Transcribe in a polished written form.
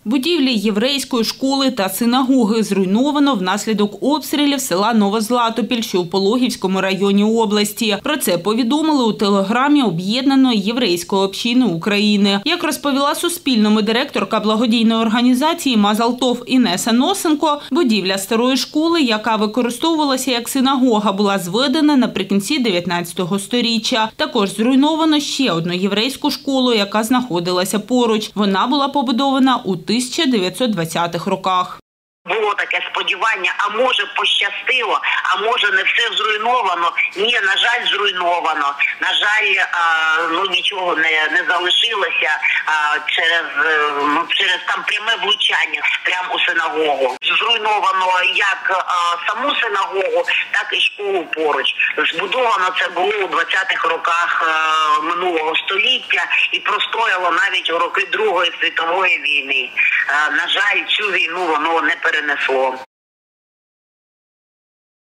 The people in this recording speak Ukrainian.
Будівлі єврейської школи та синагоги зруйновано внаслідок обстрілів села Новозлатопіль, що у Пологівському районі області. Про це повідомили у телеграмі Об'єднаної єврейської общини України. Як розповіла Суспільному директорка благодійної організації «Мазал-тов» Інеса Носенко, будівля старої школи, яка використовувалася як синагога, була зведена наприкінці 19-го сторіччя. Також зруйновано ще одну єврейську школу, яка знаходилася поруч. Вона була побудована у 1920-х роках. Було таке сподівання, а може пощастило, а може не все зруйновано. Ні, на жаль, зруйновано. На жаль, нічого не залишилося через там пряме влучання прямо у синагогу. Зруйновано як саму синагогу, так і школу поруч. Збудовано це було у 20-х роках минулого століття і простояло навіть у роки Другої світової війни. На жаль, цю війну воно не перенесло.